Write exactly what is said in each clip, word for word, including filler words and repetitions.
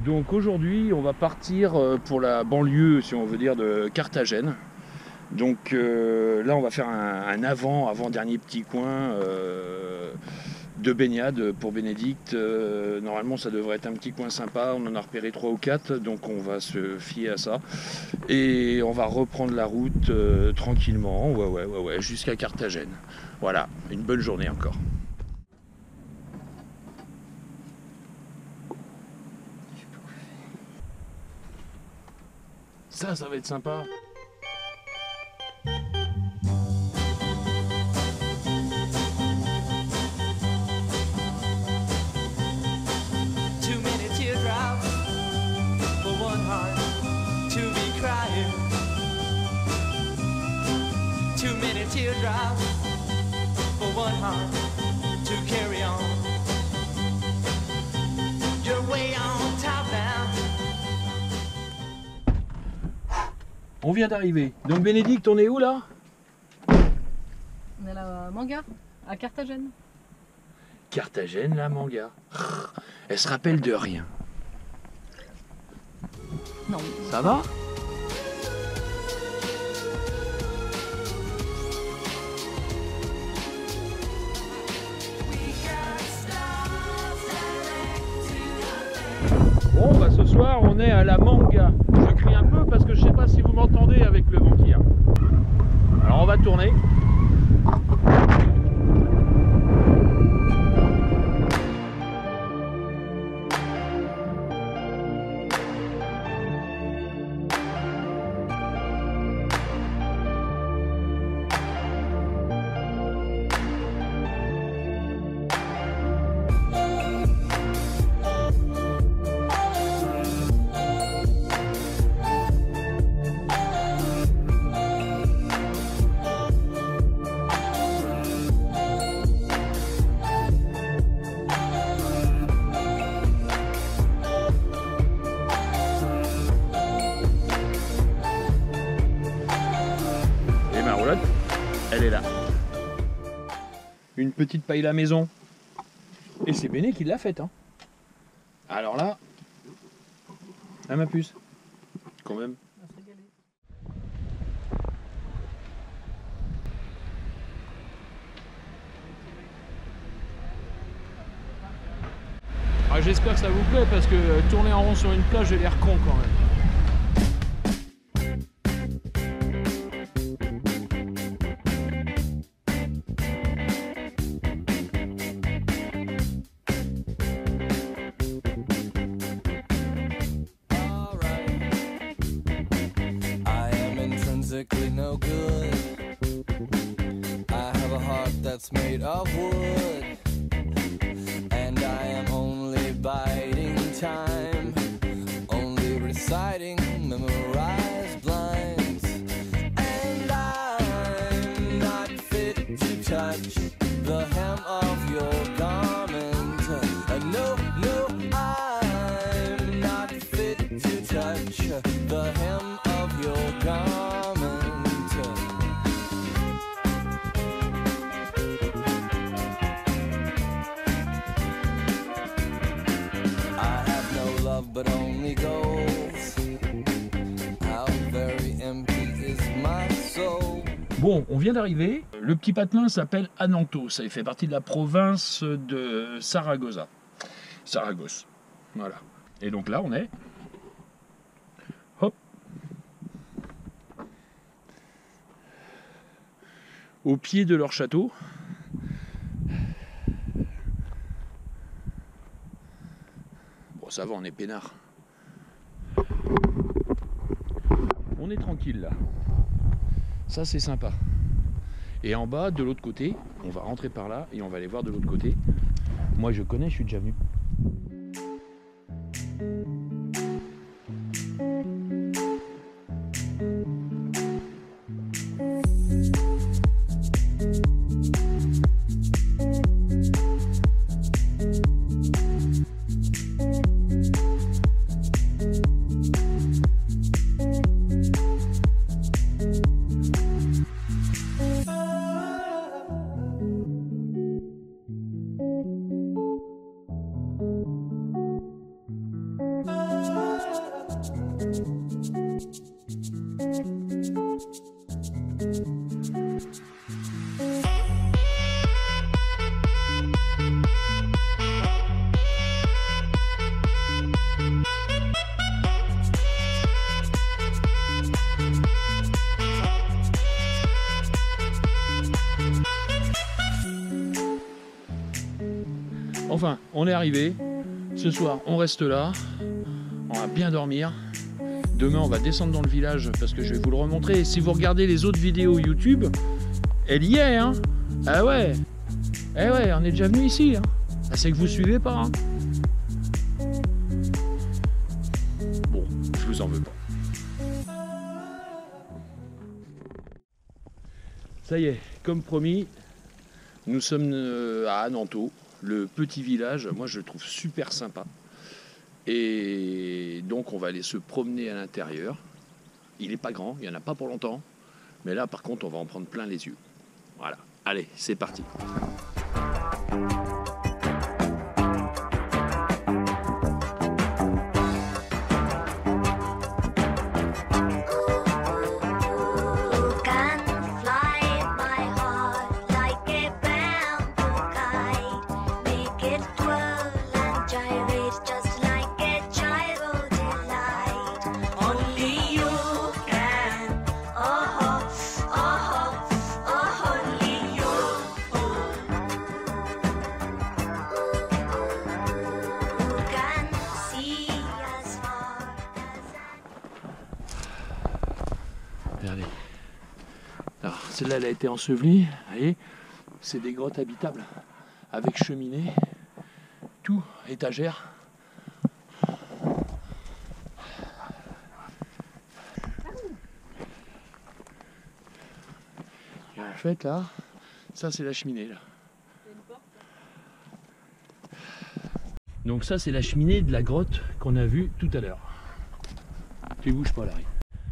Donc aujourd'hui on va partir pour la banlieue, si on veut dire, de Carthagène. Donc euh, là on va faire un, un avant, avant-dernier petit coin euh, de baignade pour Bénédicte. Euh, normalement ça devrait être un petit coin sympa, on en a repéré trois ou quatre, donc on va se fier à ça. Et on va reprendre la route euh, tranquillement, ouais ouais ouais ouais, jusqu'à Carthagène. Voilà, une bonne journée encore. Ça, ça va être sympa. Too many teardrops for one heart to be crying. Too many teardrops for one heart to carry on. You're way on top now. On vient d'arriver. Donc Bénédicte, on est où là? On est à la Manga, à Carthagène. Carthagène, la Manga. Elle se rappelle de rien. Non. Ça va? Bon, bah ce soir, on est à la Manga. Je crie un peu parce que je sais pas si vous m'entendez avec le vent qu'il y a. Alors on va tourner. Elle est là. Une petite paille à la maison. Et c'est Béné qui l'a faite. Hein. Alors là, à ma puce. Quand même. Ah, j'espère que ça vous plaît parce que tourner en rond sur une plage, j'ai l'air con quand même. No good. I have a heart that's made of wood, and I am only biding time, only reciting memorized lines, and I'm not fit to touch the hem of your garment. Uh, no, no, I'm not fit to touch the hem of your garment. But only goals. How very empty is my soul. Bon, on vient d'arriver. Le petit patelin s'appelle Ananto. Ça fait partie de la province de Saragossa. Saragosse. Voilà. Et donc là, on est. Hop. Au pied de leur château. Bon, ça va, on est peinard. On est tranquille là. Ça, c'est sympa. Et en bas, de l'autre côté, on va rentrer par là et on va aller voir de l'autre côté. Moi, je connais, je suis déjà venu. Enfin, on est arrivé. Ce soir, on reste là. On va bien dormir. Demain, on va descendre dans le village parce que je vais vous le remontrer. Et si vous regardez les autres vidéos YouTube, elle y est, hein. Ah ouais. Eh ouais, on est déjà venu ici. Hein. Ah, c'est que vous suivez pas. Hein. Bon, je vous en veux pas. Ça y est, comme promis, nous sommes à Ananto, le petit village. Moi, je le trouve super sympa. Et donc, on va aller se promener à l'intérieur. Il n'est pas grand, il n'y en a pas pour longtemps. Mais là, par contre, on va en prendre plein les yeux. Voilà. Allez, c'est parti. Regardez. Alors, celle-là, elle a été ensevelie. Vous voyez, c'est des grottes habitables avec cheminée, tout, étagère. Et en fait, là, ça, c'est la cheminée, là. Donc ça, c'est la cheminée de la grotte qu'on a vue tout à l'heure. Tu bouges pas, Larry.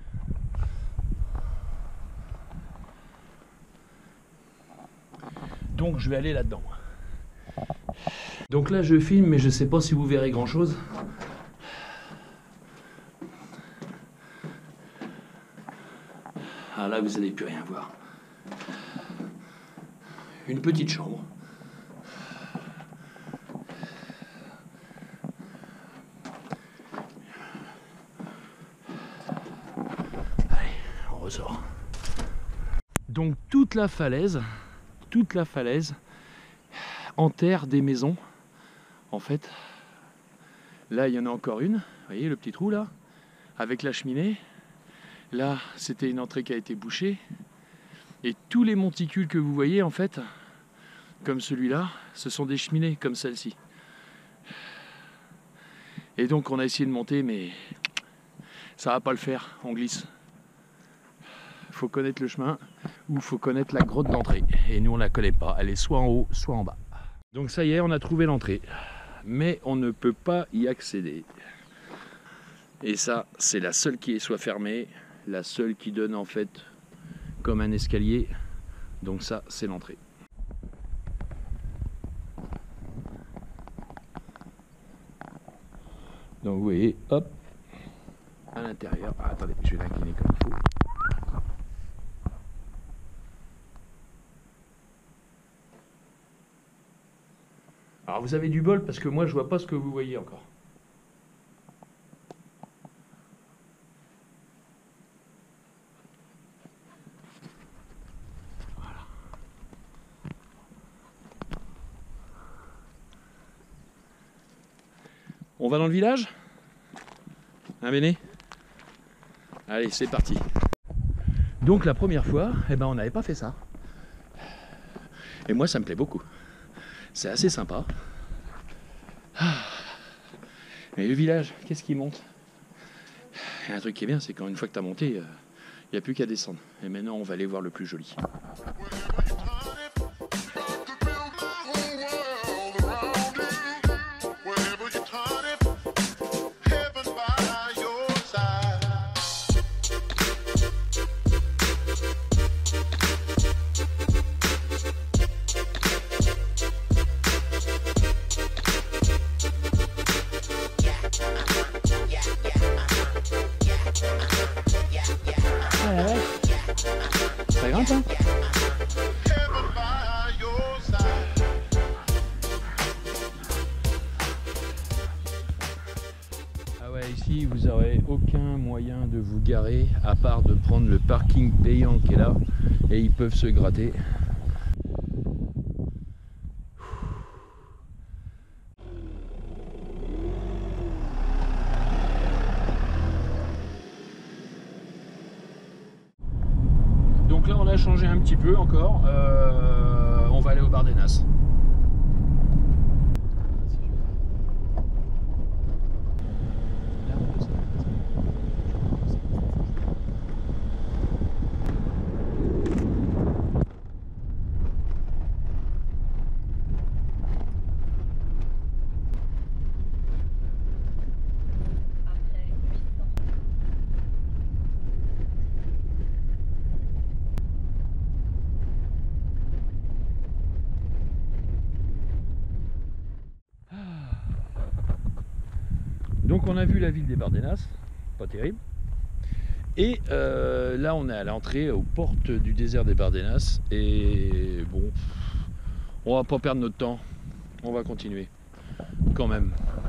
Donc je vais aller là-dedans. Donc là je filme mais je sais pas si vous verrez grand chose. Ah là vous n'allez plus rien voir. Une petite chambre. Allez, on ressort. Donc toute la falaise toute la falaise enterre des maisons. En fait, là il y en a encore une, vous voyez le petit trou là, avec la cheminée. Là c'était une entrée qui a été bouchée. Et tous les monticules que vous voyez en fait, comme celui-là, ce sont des cheminées comme celle-ci. Et donc on a essayé de monter mais ça va pas le faire, on glisse. Faut connaître le chemin ou faut connaître la grotte d'entrée. Et nous on la connaît pas, elle est soit en haut, soit en bas. Donc ça y est, on a trouvé l'entrée. Mais on ne peut pas y accéder. Et ça, c'est la seule qui est soit fermée, la seule qui donne en fait comme un escalier. Donc ça, c'est l'entrée. Donc vous voyez, hop, à l'intérieur. Ah, attendez, je vais l'incliner comme il faut. Alors vous avez du bol parce que moi je vois pas ce que vous voyez encore. Voilà. On va dans le village? Hein Béné? Allez, c'est parti. Donc la première fois, eh ben, on n'avait pas fait ça. Et moi ça me plaît beaucoup. C'est assez sympa. Ah. Mais le village, qu'est-ce qui monte? Il y a un truc qui est bien, c'est qu'une fois que tu as monté, il n'y a plus qu'à descendre. Et maintenant, on va aller voir le plus joli. Ça grimpe, hein? Ah ouais, ici vous n'aurez aucun moyen de vous garer à part de prendre le parking payant qui est là et ils peuvent se gratter. Donc là on a changé un petit peu encore, euh, on va aller au Bardenas. Donc on a vu la ville des Bardenas, pas terrible. Et euh, là on est à l'entrée aux portes du désert des Bardenas. Et bon, on va pas perdre notre temps, on va continuer quand même.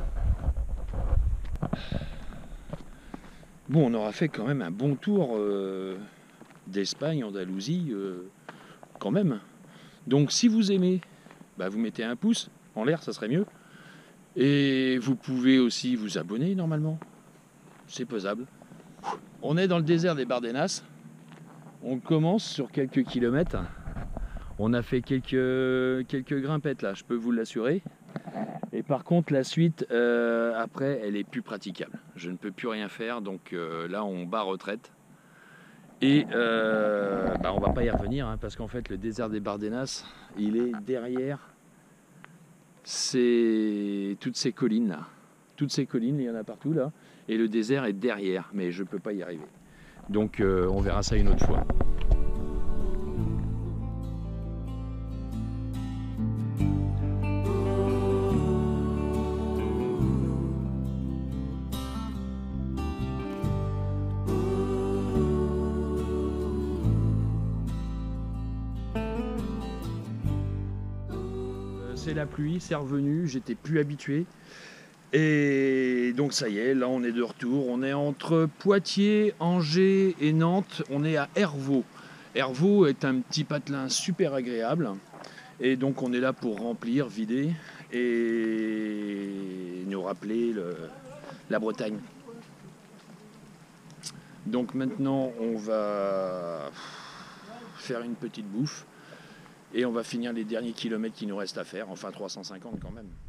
Bon, on aura fait quand même un bon tour euh, d'Espagne, Andalousie, euh, quand même. Donc si vous aimez, bah, vous mettez un pouce en l'air, ça serait mieux. Et vous pouvez aussi vous abonner normalement, c'est pesable. On est dans le désert des Bardenas, on commence sur quelques kilomètres, on a fait quelques, quelques grimpettes là, je peux vous l'assurer. Et par contre la suite, euh, après, elle est plus praticable. Je ne peux plus rien faire, donc euh, là on bat retraite. Et euh, bah, on va pas y revenir, hein, parce qu'en fait le désert des Bardenas, il est derrière. C'est toutes ces collines là, toutes ces collines, il y en a partout là, et le désert est derrière, mais je peux pas y arriver. Donc euh, on verra ça une autre fois. C'est la pluie, c'est revenu, j'étais plus habitué. Et donc ça y est, là on est de retour. On est entre Poitiers, Angers et Nantes. On est à Hervaux. Hervaux est un petit patelin super agréable. Et donc on est là pour remplir, vider et nous rappeler le, la Bretagne. Donc maintenant on va faire une petite bouffe. Et on va finir les derniers kilomètres qui nous restent à faire, enfin trois cent cinquante quand même.